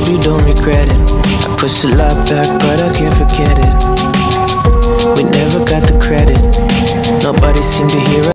hope you don't regret it. I push a lot back, but I can't forget it. We never got the credit. Nobody seemed to hear us.